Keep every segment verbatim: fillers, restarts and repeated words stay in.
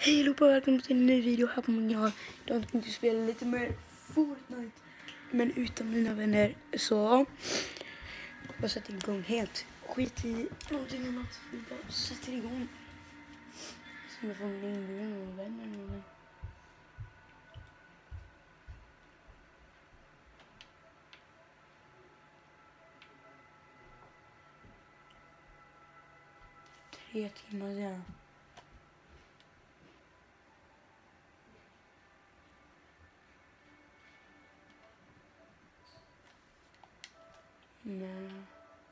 Hej allihopa, välkommen till en ny video här på min kanal. Jag tänkte spela lite mer Fortnite, men utan mina vänner. Så jag sätter igång helt. Skit i någonting annat. Vi bara sätter igång. Så jag får en inbjudan och vänner eller någonting. Tre timmar sedan. Men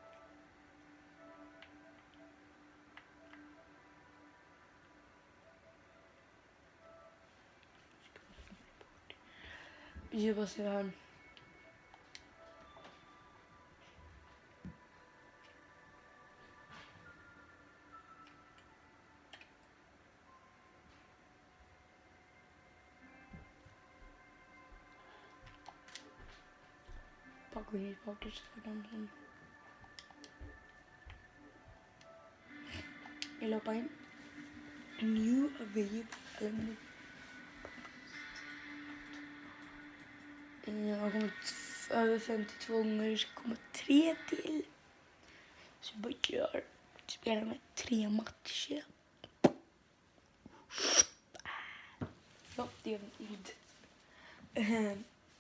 jag bara ser här. Bara gå hit bakåt för dem som vill hoppa in. New available. Jag har kommit över femtiotvå gånger, så kommer tre till. Så jag bara gör. Spelar med tre matcher. Ja, det är en id. Uh,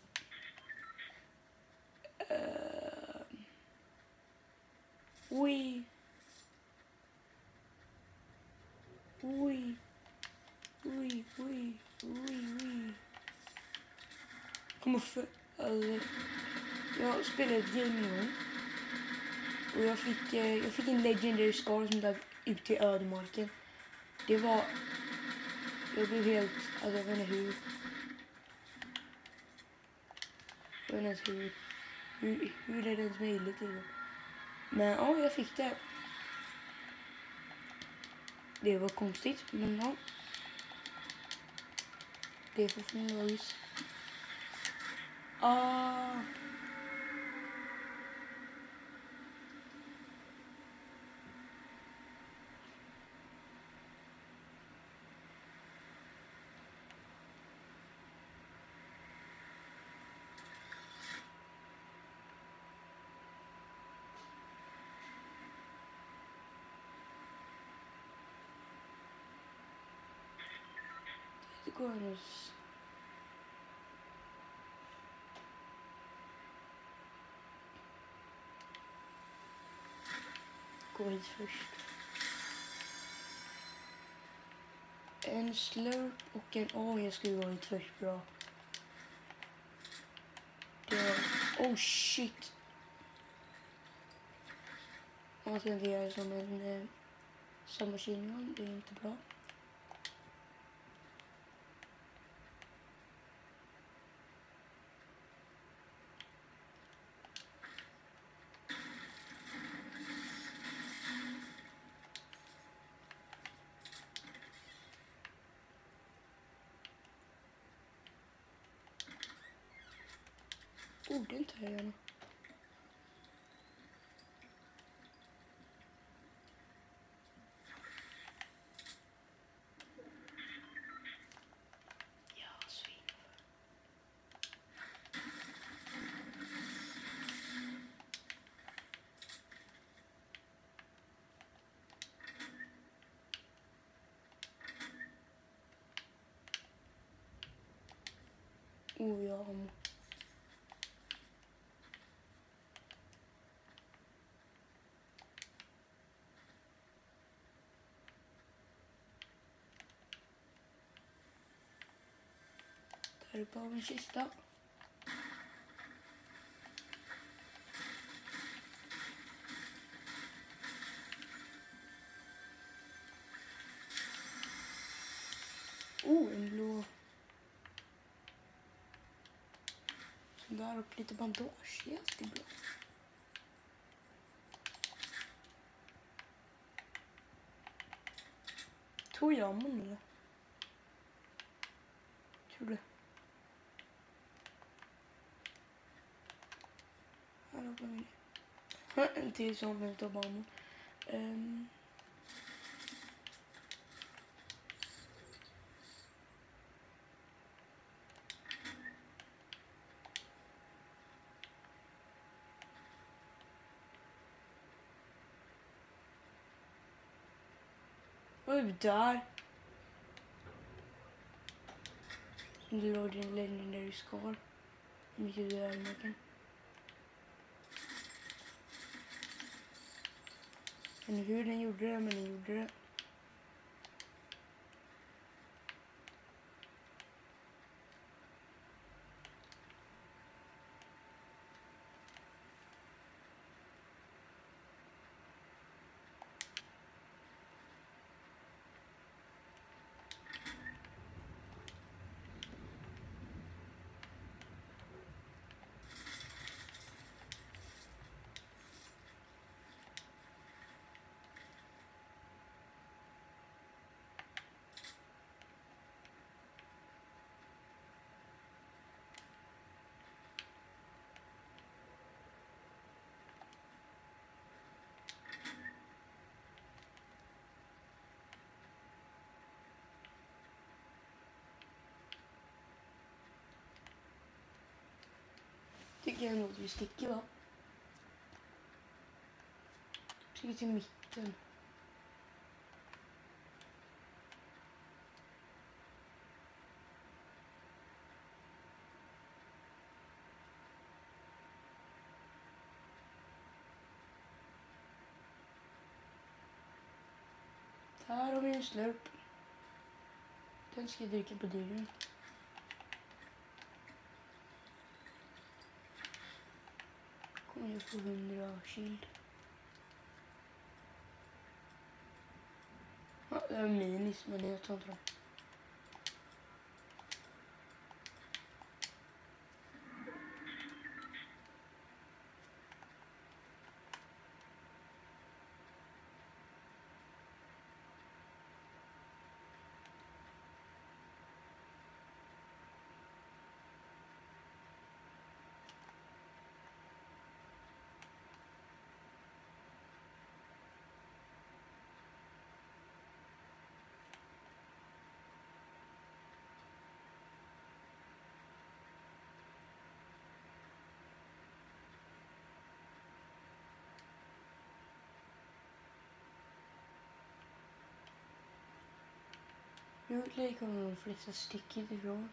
uh, oj. Oj. Oj, oj, oj, oj. Kommer för... Alltså, jag spelade ett game nu. Och jag fick, eh, jag fick en legendary scar som där ute i ödemarken. Det var... Jag blev helt... Alltså jag vet inte hur... Jag vet inte hur... Hur, hur är det ens möjligt? Liksom. Men ja, jag fick det. Det var konstigt, men ja. Det är fortfarande logiskt. Ah... Det går alldeles... Gå hit först. En slurp och en... Åh, oh, jag ska gå hit först. Bra. Det var... Oh, shit. Man ska inte göra som en... Eh, som maskingon. Det är inte bra. Oh, den tar jag gärna. Ja, svin. Oh, ja. Där är bara en kista. Oh, en blå. Så där och lite bandage. Jättebra. Tror jag man eller? Tror det. Hallå på mig. En till som vill ta banan. Um. Och du där. Du har din legendary scar. Hur mycket du är i marken. Men hur den gjorde det, men den gjorde det. Tycker jag nog att vi sticker, va? Sticker till mitten. Här har vi en slurp. Den ska jag dricka på dörren. Kommer jag få hundra shield. Ja, det är minis, men jag tar inte dem. Rootly kommer de flesta stickigt ifrån.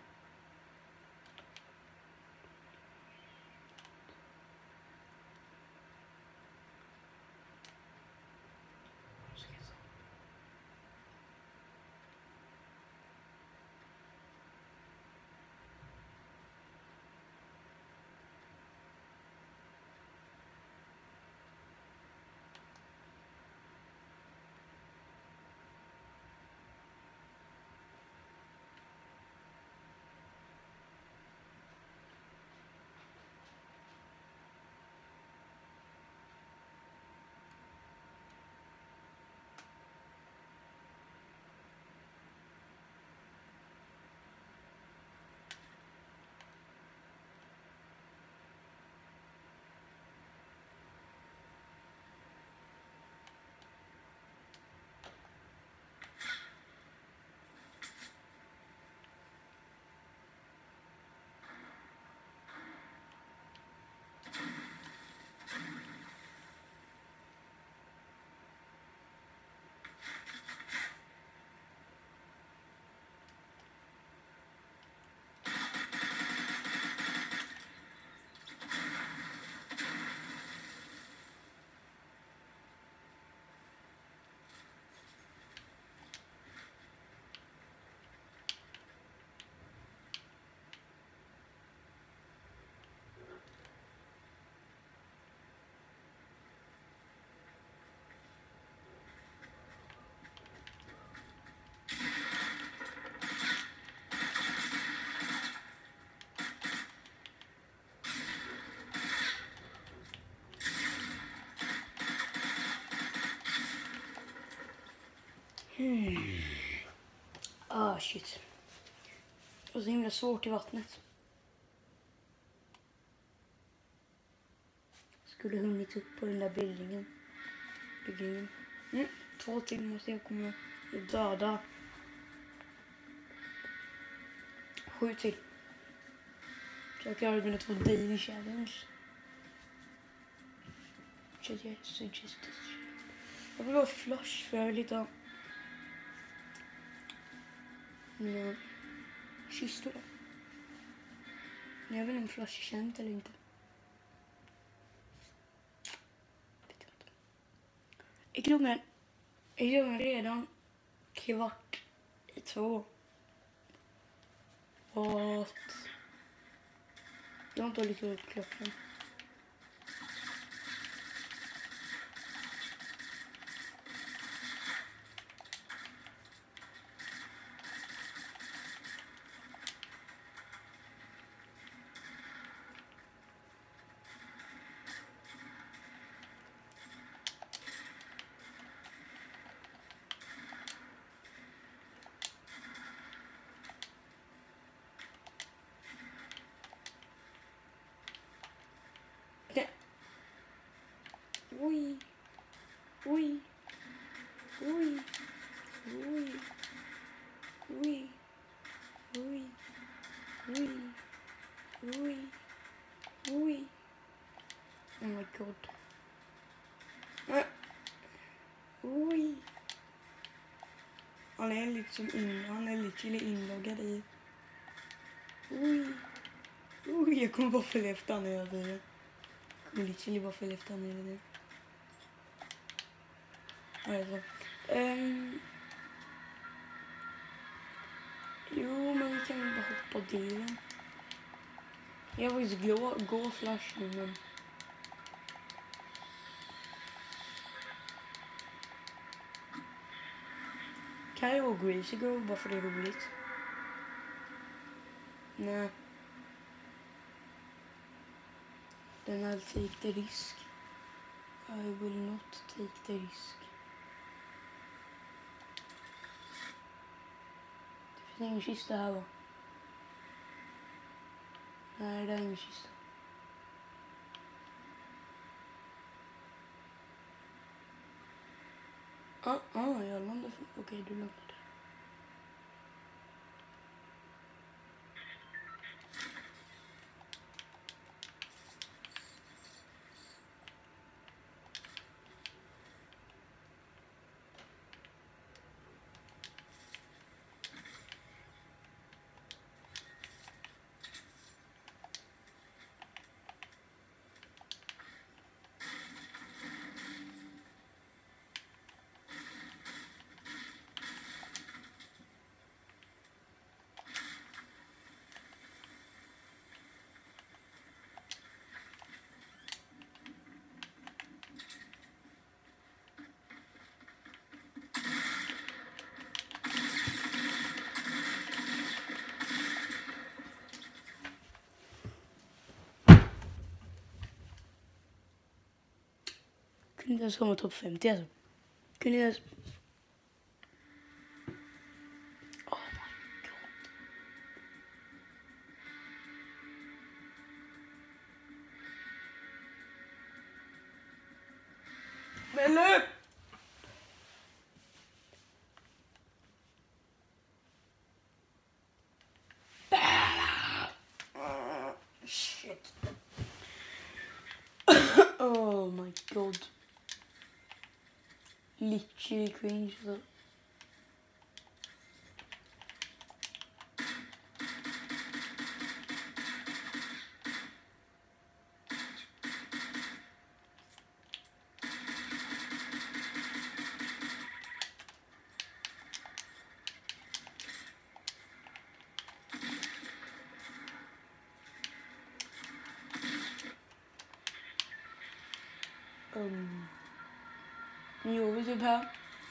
Hmm. Ah, shit. Det var så himla svårt i vattnet. Skulle hunnit upp på den där bildningen. Byggningen. Mm. Två till måste jag komma att döda. Sju till. Så jag klarar mina två daily challenge. Jag vill ha flush för jag vill hitta mina kistor. Jag vet inte om Flash är känt eller inte. Är klockan, är klockan redan kvart i två? What? Jag har inte hållit upp klockan. Oj, oj, oj, oj, oj, oj, oj, oj, oj. Oh my god. Äh. Oj. Han är liksom in, han är lite inloggad i. Oj. Oj, jag kommer bara följa efter han hela tiden. Jag kommer lite bara följa efter han hela tiden. Alltså. Um, jo, men vi kan bara hoppa delen. Jag var ju gå, gå Flash nu, men... Kan jag gå Greasy Go bara för det är roligt? Nej. Den har take the risk. I will not take the risk. Det finns ingen kista här, va? Nej, det är ingen kista. Ah, ah, jag landade för... Okej, okay, du landade. Kunde inte ens komma topp femtio alltså. Kunde inte ens... Oh my god. Men löp! Shit. Oh my god. Literally cringe. Så. Um, nu gör vi typ här.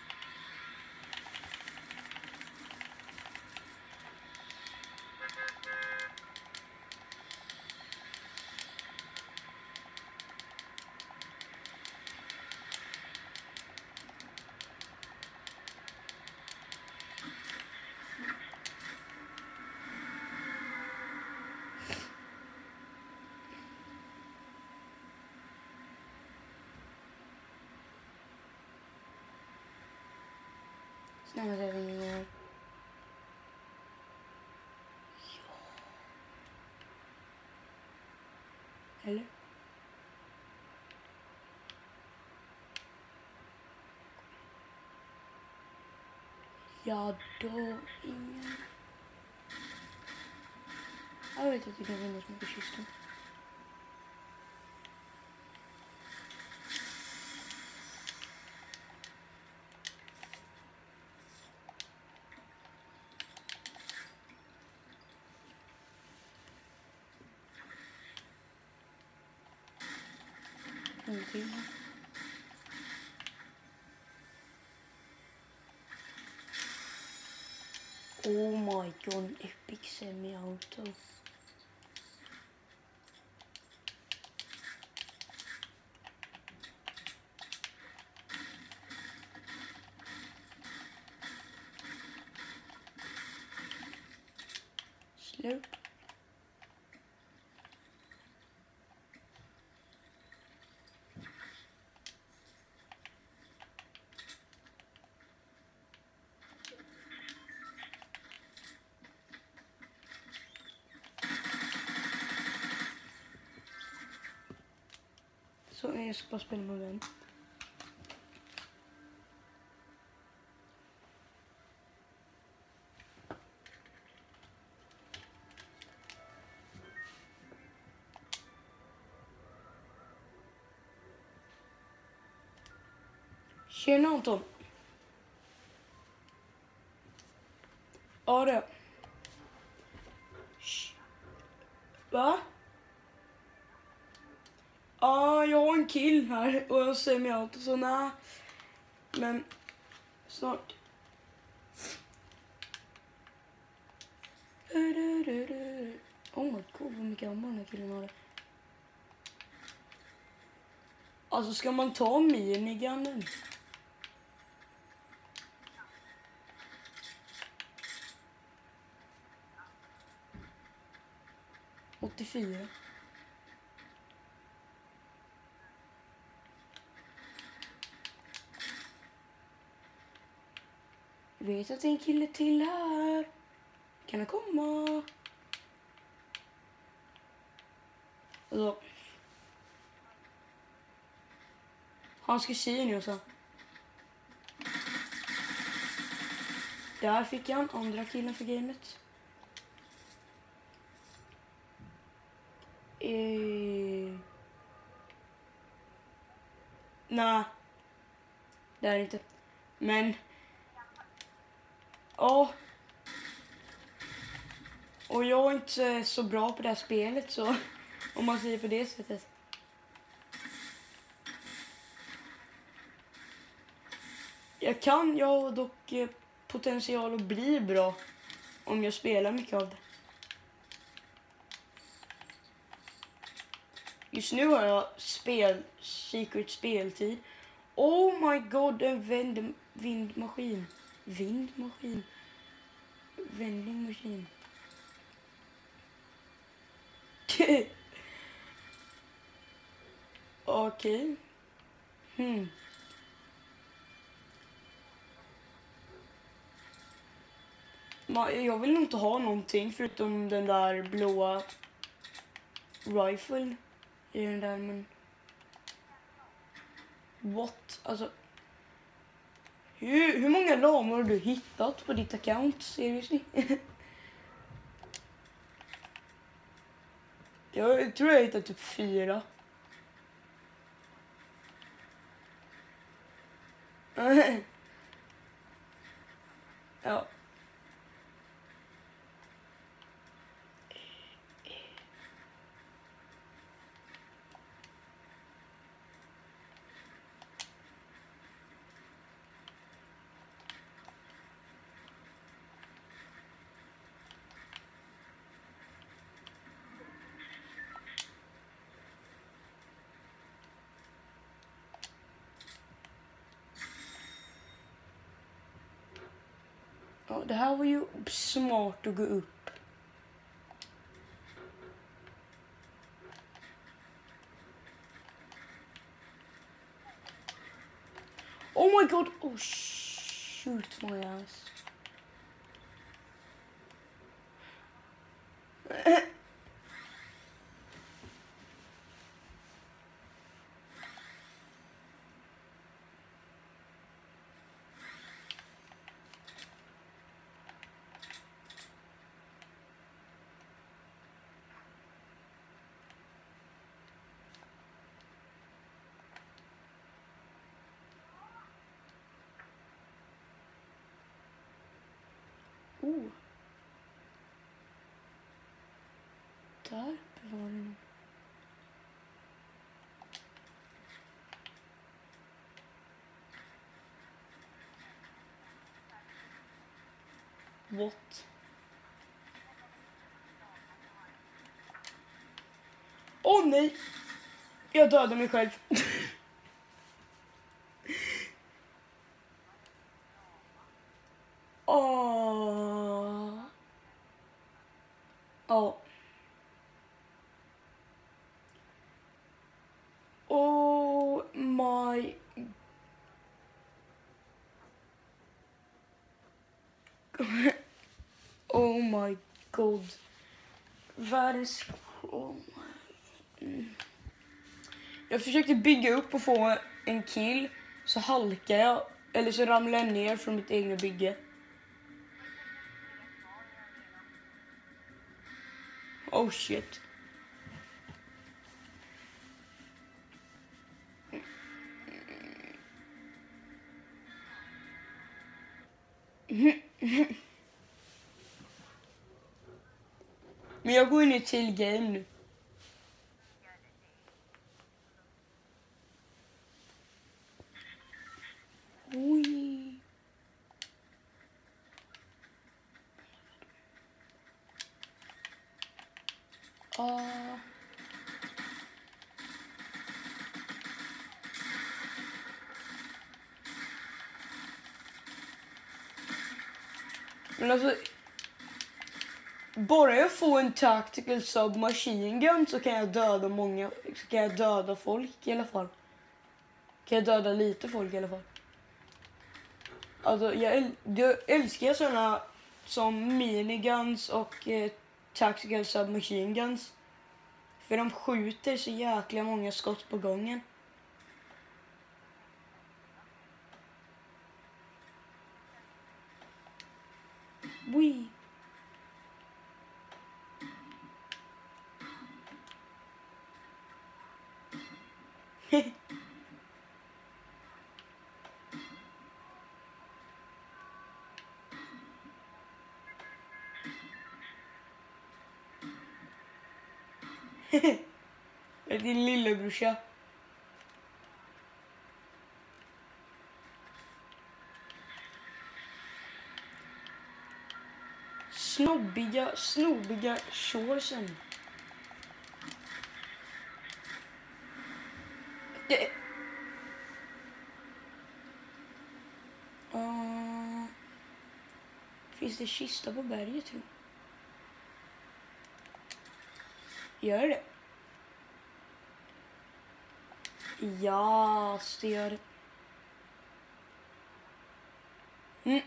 Snälla, det är ingen mer. Eller? Ja, då ingen. Jag vet att det kan finnas mycket kistor. Ingenting. Oh my god, epic semi-auto. Slut. Så jag ska bara spela med vän. Tjena Anton. Ja det. Va? Ja, jag har en kill här och jag ser mig allt och så nej. Men snart. Oh my god, vad mycket ammar den här killen har. Alltså ska man ta minigunnen? åttiofyra. Jag vet att det är en kille till här. Kan han komma? Alltså. Han ska se nu så. Där fick jag andra killen för gamet. Eh... Nej. Det är inte. Men. Ja. Och jag är inte så bra på det här spelet så. Om man säger på det sättet. Jag kan, jag har dock eh, potential att bli bra. Om jag spelar mycket av det. Just nu har jag spel, secret speltid. Oh my god, en vänd, vindmaskin. Vindmaskin. Vändingmaskin. Okej. Okay. Hmm. Jag vill nog inte ha någonting förutom den där blåa rifle i den där, men what? Alltså hur, hur många lamor har du hittat på ditt account? Seriously? Jag tror jag har hittat typ fyra. Ja. Ja, det här var ju smart att gå upp. Oh my god! Oh shoot my ass. Oh. Där var det nog. What? Åh oh, nej! Jag dödade mig själv. Åh. Ja. Oh my. Oh my god. Världens... Oh my. Mm. Jag försökte bygga upp och få en kill. Så halkade jag. Eller så ramlade jag ner från mitt egna bygge. Oh shit. Men jag går in i till game nu. Oj. Ah. Men alltså, bara jag får en tactical submachine gun så kan jag döda många, så kan jag döda folk i alla fall. Kan jag döda lite folk i alla fall. Alltså, jag, äl jag älskar såna som miniguns och eh, tactical submachine guns. För de skjuter så jäkla många skott på gången. Wee. Det är din lillebrorsa. Snobbiga, snobbiga shortsen. Det... Uh... Finns det kista på berget, tror jag? Gör det? Ja, det gör det. Mm.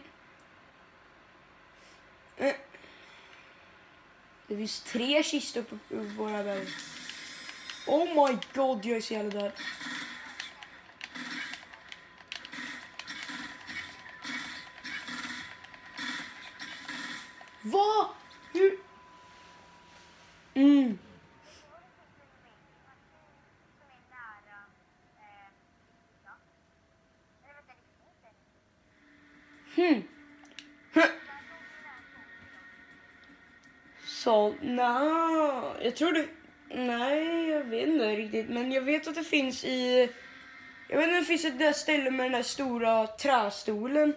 Mm. Det finns tre kistor på våra berg. Oh my god, jag är så jävla där. Va? Hur? Mm. Hmm. Så, no. Jag tror det... Nej, jag vet inte riktigt. Men jag vet att det finns i... Jag vet inte, det finns ett där ställe med den där stora trästolen.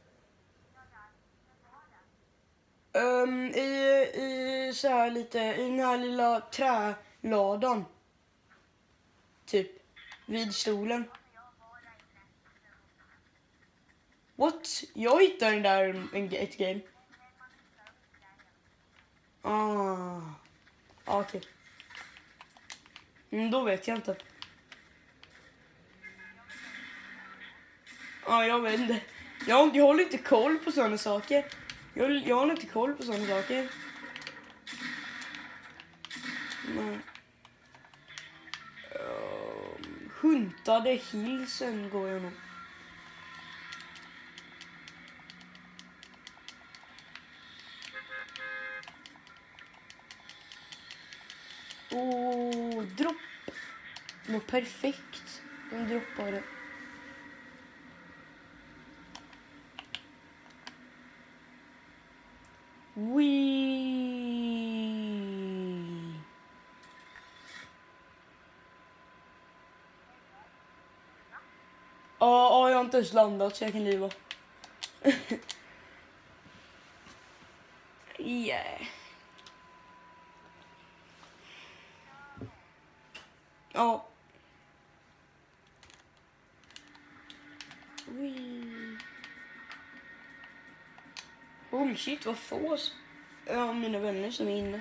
Um, i, I så här lite... I den här lilla träladan. Typ. Vid stolen. What? Jag hittade den där en, ett game. Ah. Ah, okej. Okay. Mm, då vet jag inte. Ja, ah, jag vet inte. Jag, jag håller inte koll på sådana saker. Jag, jag håller inte koll på sådana saker. Nej. Um, huntade Hillsen går jag nog. Åh, oh, dropp. Det var perfekt. De droppade. Wee. Ja, ja, jag har inte ens landat så jag kan liva. Yeah. Ja. Wee. Holy shit, vad få ja, mina vänner som är inne.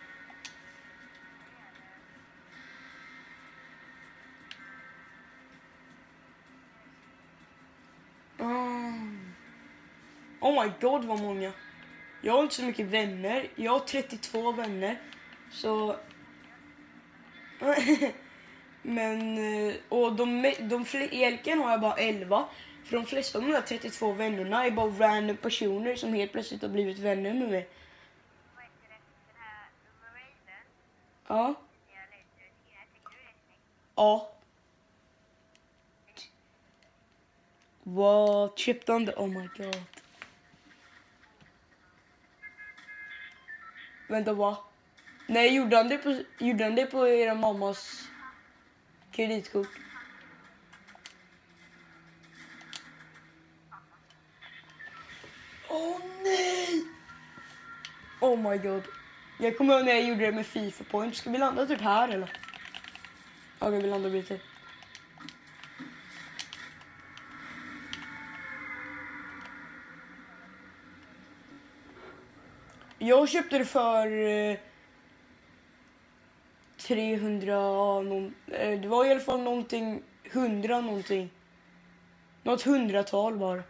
Um. Oh my god, vad många. Jag har inte så mycket vänner. Jag har trettiotvå vänner. Så... Men... Och de, de, i Elken har jag bara elva. För de flesta av de där trettiotvå vännerna är bara random personer som helt plötsligt har blivit vänner med mig. Ja. Ja. Wow, chipped on the... Oh my god. Vänta, vad? Nej, gjorde han det på, gjorde han det på era mammas kreditkort? Åh oh, nej! Oh my god. Jag kommer ihåg när jag gjorde det med FIFA Point. Ska vi landa typ här eller? Ja, okay, vi landar lite. Jag köpte det för eh, trehundra någon, eh, det var i alla fall någonting hundra någonting. Något hundratal var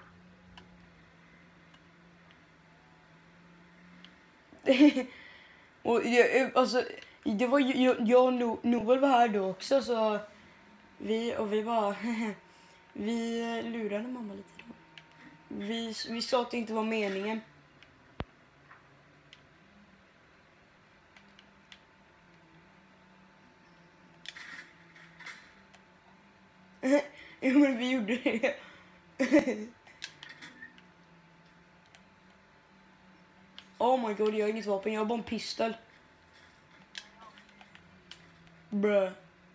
det. Och jag, alltså det var ju jag, jag och Noel var här då också så vi och vi var vi lurade mamma lite då. Vi vi sa att det inte var meningen. Ja, men vi gjorde det. Oh my god, jag har inget vapen. Jag har bara en pistol. Bruh.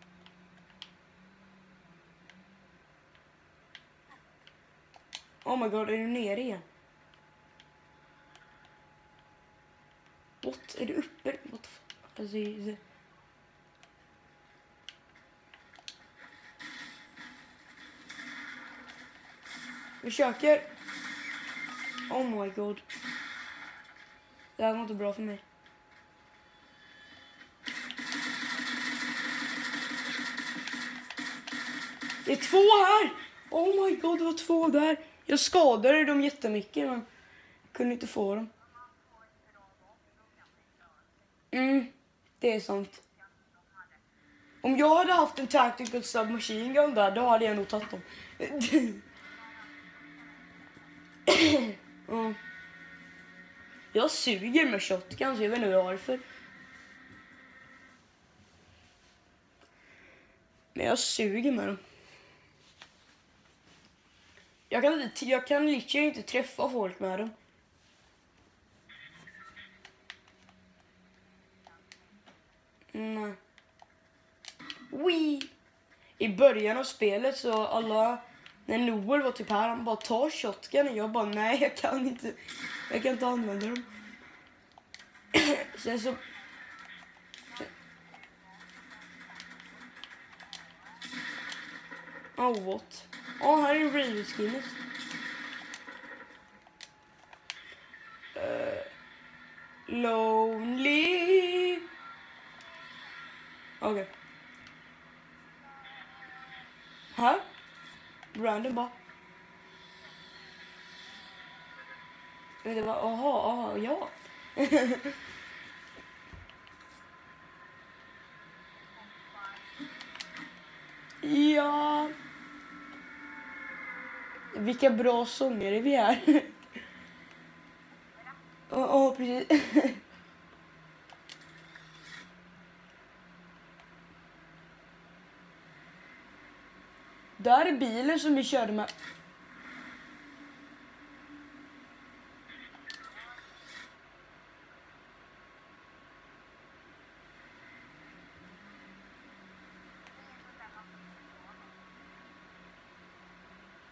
Oh my god, är du nere igen? What? Är du uppe? What the fuck? Alltså, det... Försöker. Oh my god. Det här var inte bra för mig. Det är två här! Oh my god, det var två där. Jag skadade dem jättemycket men kunde inte få dem. Mm, det är sant. Om jag hade haft en tactical submachine gun där, då hade jag nog tagit dem. Mm. Jag suger med shotguns, jag vet inte varför. Men jag suger med dem. Jag kan inte, jag kan literally inte träffa folk med dem. Nej. Wee. I början av spelet så alla, när Noel var typ här, han bara tar shotgun och jag bara nej, jag kan inte, jag kan inte använda dem. Sen så oh what? Åh, oh, här är en Raven-skinnet. Uh, lonely. Okej. Okay. Här? Random bara. Det var, aha, aha, ja. Ja. Vilka bra sångare vi är. Ja, oh, oh, precis. Där är bilen som vi körde med.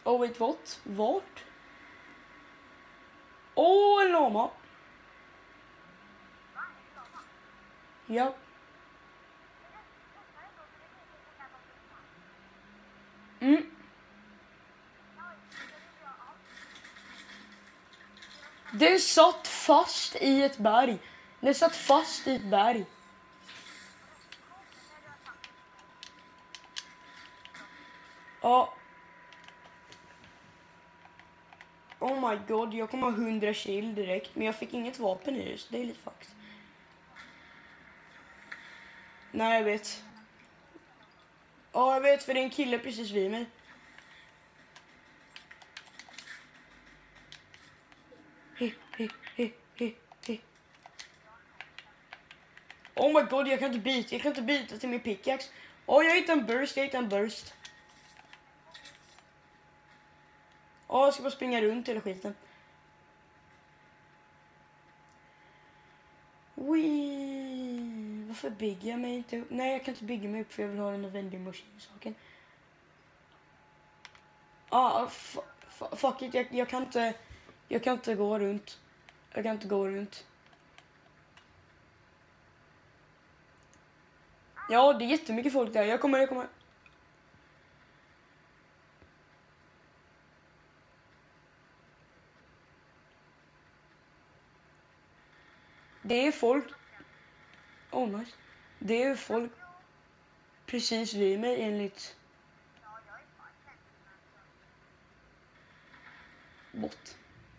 Oh wait what? Vart? Åh, oh, en lama. Ja. Mm. Det satt fast i ett berg. Det satt fast i ett berg. Ja. Oh my god, jag kommer ha hundra kill direkt. Men jag fick inget vapen i det, så det är lite fucked. Nej, jag vet. Ja, jag vet, för det är en kille precis vid mig. He, he, he, he, he. Oh my god, jag kan inte byta. Jag kan inte byta till min pickaxe. Åh, oh, jag hittade en burst. Jag hittade en burst. Åh, oh, jag ska bara springa runt hela skiten. Wee. Varför bygger jag mig inte upp? Nej, jag kan inte bygga mig upp för jag vill ha den där vending machine-saken. Ah, fuck it. Jag, jag kan inte... Jag kan inte gå runt. Jag kan inte gå runt. Ja, det är jättemycket folk där. Jag kommer, jag kommer. Det är folk. Oh nice. Det är folk precis vid mig enligt bot.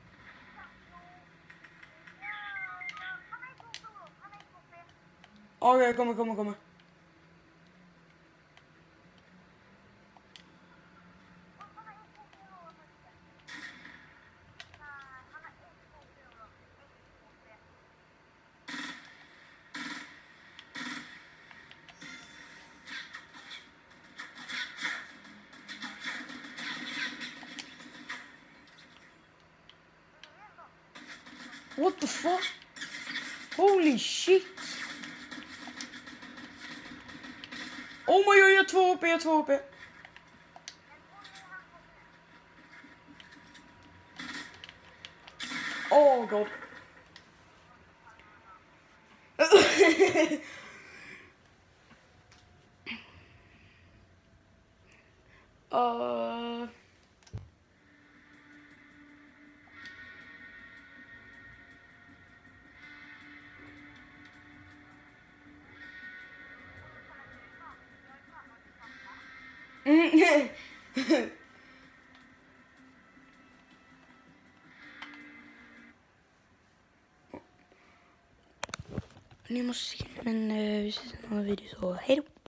Okej, okay, kommer, kommer, kommer. What the fuck? Holy shit! Oh my god, jag har två H P, jag har två H P. Oh god. uh... Mm. Ni måste se, men uh, vi ses i en annan video, så hej då.